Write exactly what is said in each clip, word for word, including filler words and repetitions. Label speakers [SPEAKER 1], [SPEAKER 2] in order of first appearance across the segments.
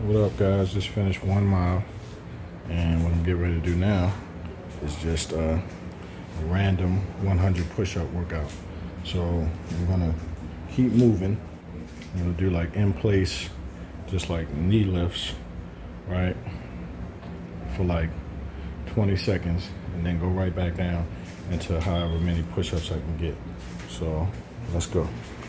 [SPEAKER 1] What up, guys? Just finished one mile, and what I'm getting ready to do now is just uh, a random one hundred push-up workout. So I'm gonna keep moving. I'm gonna do like in place, just like knee lifts, right, for like twenty seconds, and then go right back down into however many push-ups I can get. So let's go.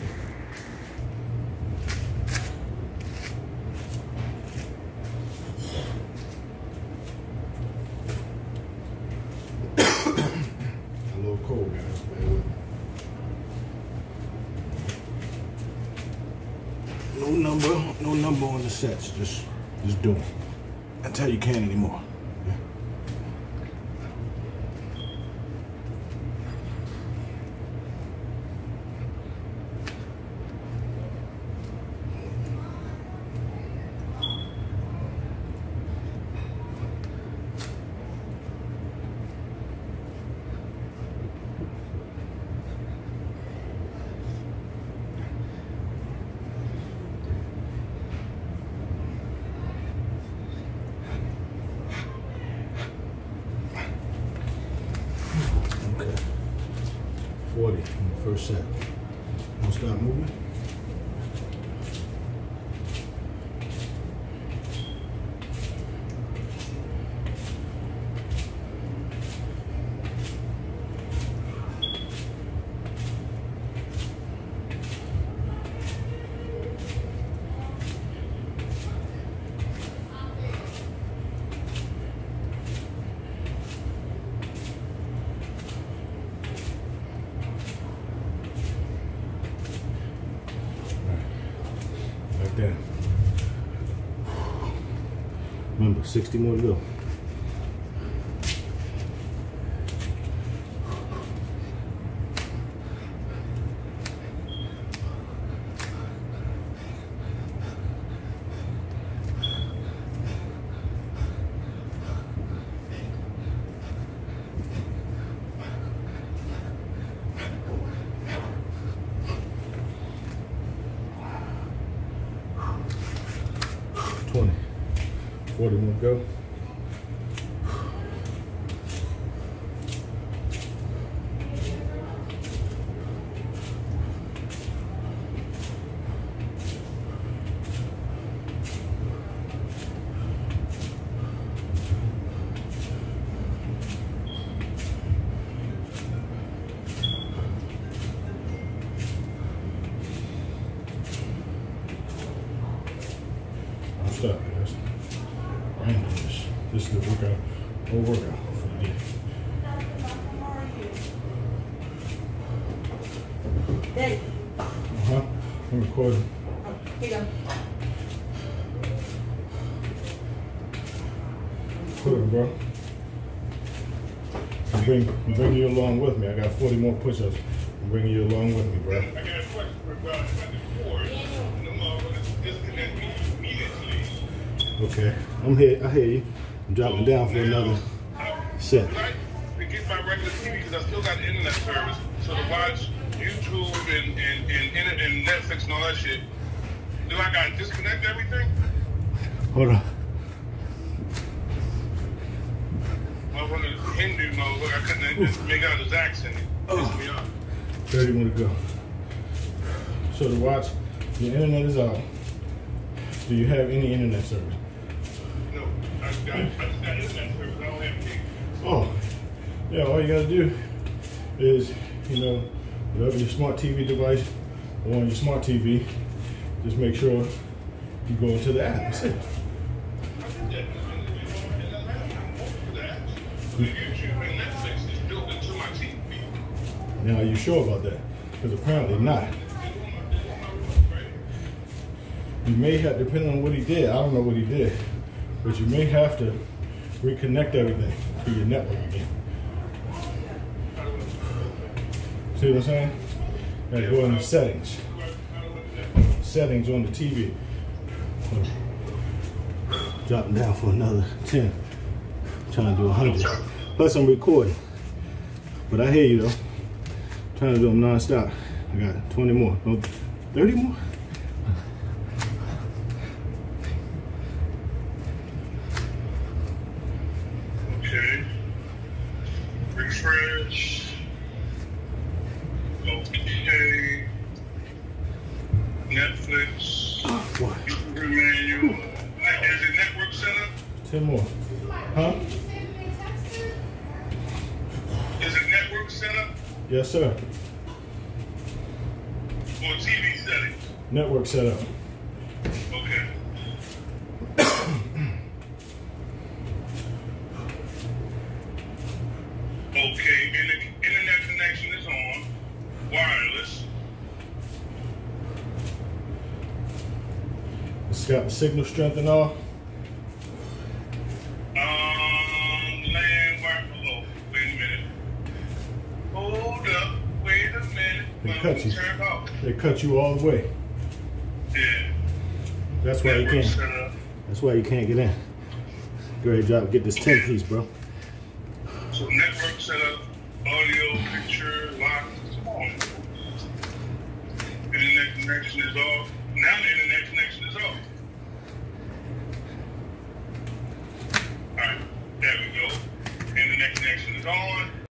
[SPEAKER 1] A little cold, guys. Bear with me. No number, no number on the sets. Just, just do them until you can't anymore. Yeah. forty in the first set. Don't stop moving. There. Remember, sixty more to go. twenty, forty more to go. Stop, guys. Randomness. This is the workout, whole workout for the day.
[SPEAKER 2] Hey.
[SPEAKER 1] Uh-huh. I'm recording.
[SPEAKER 2] Oh, here you go.
[SPEAKER 1] Put it, bro. I'm bring, I'm bringing you along with me. I got forty more push-ups. I'm bringing you along with me, bro.
[SPEAKER 3] I got a question for about before. No motherfuckers disconnect me immediately.
[SPEAKER 1] Okay, I'm here. I hear you. I'm dropping down for another set.
[SPEAKER 3] Right? To get my regular T V because I still got internet service. So to watch YouTube and, and, and, and Netflix and all that shit, do I gotta disconnect everything?
[SPEAKER 1] Hold on.
[SPEAKER 3] Motherfucker, Hindu motherfucker, I couldn't just make out his accent. It pissed me off.
[SPEAKER 1] thirty more to go. So to watch, your internet is out. Do you have any internet service?
[SPEAKER 3] No, I, got, I just got internet service. I don't have cable.
[SPEAKER 1] Oh, yeah, all you gotta do is, you know, whatever your smart T V device or on your smart T V, just make sure you go into the app. That's it.
[SPEAKER 3] YouTube and Netflix is built into my T V.
[SPEAKER 1] Now, are you sure about that? Because apparently not. You may have, depending on what he did, I don't know what he did, but you may have to reconnect everything to your network again. See what I'm saying? Gotta go into settings. Settings on the T V. Dropping down for another ten. Trying to do one hundred. Plus I'm recording. But I hear you though. Trying to do them non-stop. I got twenty more. No, thirty more? ten more. Huh?
[SPEAKER 3] Is it network setup
[SPEAKER 1] Yes, sir.
[SPEAKER 3] or T V settings?
[SPEAKER 1] Network setup.
[SPEAKER 3] Okay. Okay, and the internet connection is on. Wireless.
[SPEAKER 1] It's got the signal strength and all.
[SPEAKER 3] Um, land wire below. Wait a minute. Hold up. Wait a minute.
[SPEAKER 1] They
[SPEAKER 3] I'm
[SPEAKER 1] cut
[SPEAKER 3] gonna
[SPEAKER 1] you.
[SPEAKER 3] turn off.
[SPEAKER 1] They cut you all the way.
[SPEAKER 3] Yeah.
[SPEAKER 1] That's why you
[SPEAKER 3] Network
[SPEAKER 1] can't.
[SPEAKER 3] setup.
[SPEAKER 1] That's why you can't get in. Great job. Get this ten piece, bro.
[SPEAKER 3] So network setup, audio, picture, lock. Come on. Internet connection is off. Now the internet connection is off. Alright, there we go. Internet connection is on.